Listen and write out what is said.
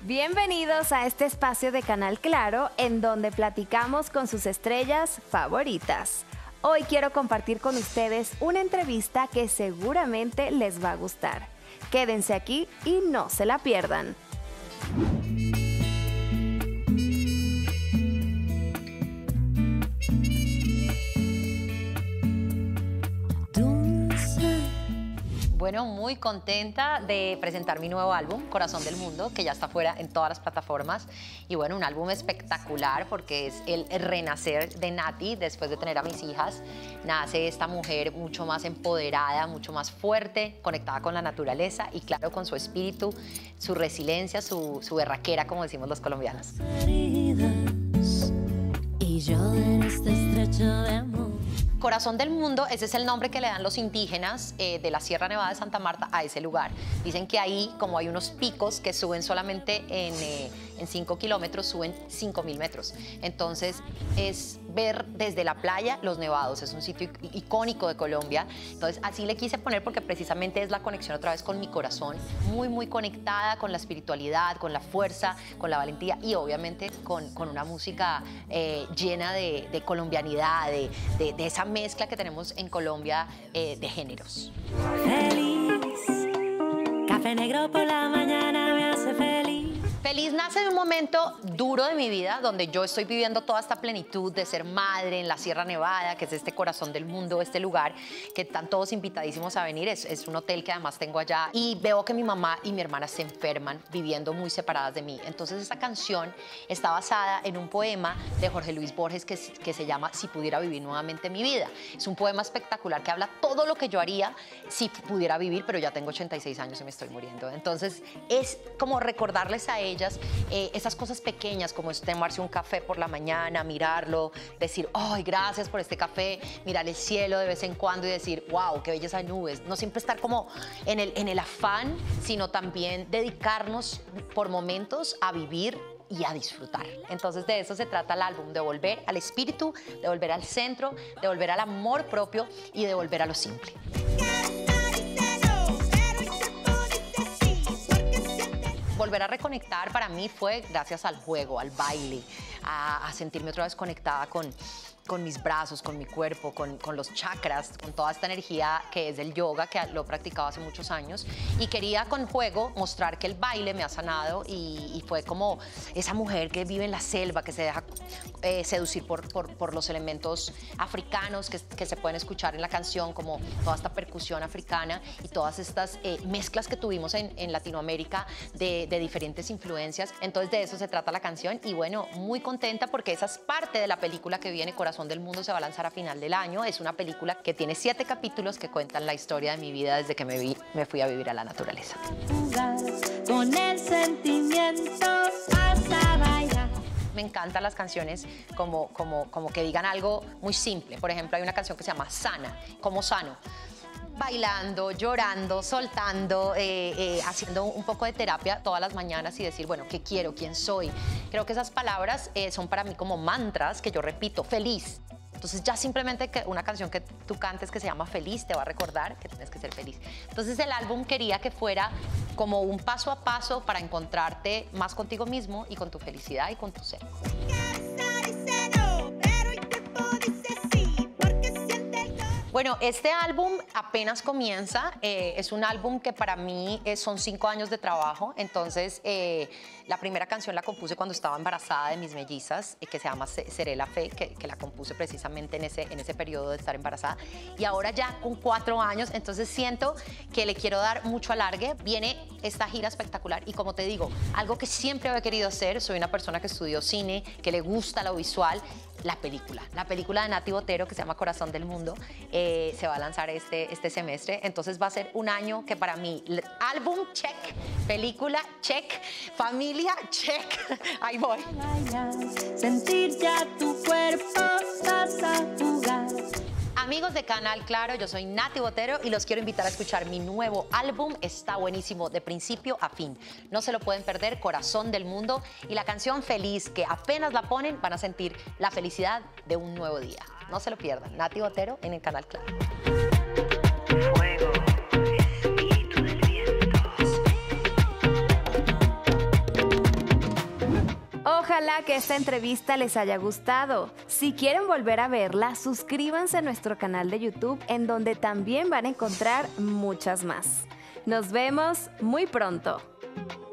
Bienvenidos a este espacio de Canal Claro, en donde platicamos con sus estrellas favoritas. Hoy quiero compartir con ustedes una entrevista que seguramente les va a gustar. Quédense aquí y no se la pierdan. Bueno, muy contenta de presentar mi nuevo álbum, Corazón del Mundo, que ya está fuera en todas las plataformas. Y bueno, un álbum espectacular porque es el renacer de Nati después de tener a mis hijas. Nace esta mujer mucho más empoderada, mucho más fuerte, conectada con la naturaleza y claro, con su espíritu, su resiliencia, su berraquera, como decimos los colombianos. Y yo en este estrecho de amor. Corazón del Mundo, ese es el nombre que le dan los indígenas de la Sierra Nevada de Santa Marta a ese lugar. Dicen que ahí, como hay unos picos que suben solamente en 5 kilómetros, suben 5.000 metros. Entonces, es ver desde la playa los nevados. Es un sitio icónico de Colombia. Entonces, así le quise poner porque precisamente es la conexión otra vez con mi corazón. Muy, muy conectada con la espiritualidad, con la fuerza, con la valentía y obviamente con una música llena de colombianidad, de esa mezcla que tenemos en Colombia de géneros. Feliz, café negro por la mañana me hace feliz. Feliz nace de un momento duro de mi vida donde yo estoy viviendo toda esta plenitud de ser madre en la Sierra Nevada, que es este corazón del mundo, este lugar que están todos invitadísimos a venir. Es un hotel que además tengo allá y veo que mi mamá y mi hermana se enferman viviendo muy separadas de mí. Entonces esta canción está basada en un poema de Jorge Luis Borges que se llama Si pudiera vivir nuevamente mi vida. Es un poema espectacular que habla todo lo que yo haría si pudiera vivir, pero ya tengo 86 años y me estoy muriendo. Entonces es como recordarles a ellas esas cosas pequeñas como es tomarse un café por la mañana, mirarlo, decir, ay, gracias por este café, mirar el cielo de vez en cuando y decir, wow, qué belleza de nubes. No siempre estar como en el afán, sino también dedicarnos por momentos a vivir y a disfrutar. Entonces de eso se trata el álbum, de volver al espíritu, de volver al centro, de volver al amor propio y de volver a lo simple. Volver a reconectar para mí fue gracias al juego, al baile, a sentirme otra vez conectada con mis brazos, con mi cuerpo, con los chakras, con toda esta energía que es del yoga, que lo he practicado hace muchos años. Y quería con juego mostrar que el baile me ha sanado y fue como esa mujer que vive en la selva, que se deja seducir por los elementos africanos que se pueden escuchar en la canción, como toda esta percusión africana y todas estas mezclas que tuvimos en Latinoamérica de diferentes influencias. Entonces de eso se trata la canción y bueno, muy contenta porque esa es parte de la película que viene, Corazón del Mundo, se va a lanzar a final del año. Es una película que tiene 7 capítulos que cuentan la historia de mi vida desde que me fui a vivir a la naturaleza. Con el sentimiento hasta bailar. Me encantan las canciones como que digan algo muy simple. Por ejemplo, hay una canción que se llama Sana. ¿Cómo sano? Bailando, llorando, soltando, haciendo un poco de terapia todas las mañanas y decir, bueno, ¿qué quiero? ¿Quién soy? Creo que esas palabras son para mí como mantras que yo repito, feliz. Entonces ya simplemente que una canción que tú cantes que se llama Feliz te va a recordar que tienes que ser feliz. Entonces el álbum quería que fuera como un paso a paso para encontrarte más contigo mismo y con tu felicidad y con tu ser. Bueno, este álbum apenas comienza, es un álbum que para mí son 5 años de trabajo, entonces la primera canción la compuse cuando estaba embarazada de mis mellizas, que se llama Seré la Fe, que la compuse precisamente en ese periodo de estar embarazada, y ahora ya con 4 años, entonces siento que le quiero dar mucho alargue. Viene esta gira espectacular y como te digo, algo que siempre había querido hacer, soy una persona que estudió cine, que le gusta lo visual, la película de Nati Botero que se llama Corazón del Mundo, se va a lanzar este semestre, entonces va a ser un año que para mí, álbum, check, película, check, familia, check, ahí voy. Sentir ya tu cuerpo, vas a jugar. Amigos de Canal Claro, yo soy Nati Botero y los quiero invitar a escuchar mi nuevo álbum. Está buenísimo de principio a fin. No se lo pueden perder, Corazón del Mundo. Y la canción Feliz, que apenas la ponen, van a sentir la felicidad de un nuevo día. No se lo pierdan. Nati Botero en el Canal Claro. Fuego. Ojalá que esta entrevista les haya gustado. Si quieren volver a verla, suscríbanse a nuestro canal de YouTube, en donde también van a encontrar muchas más. Nos vemos muy pronto.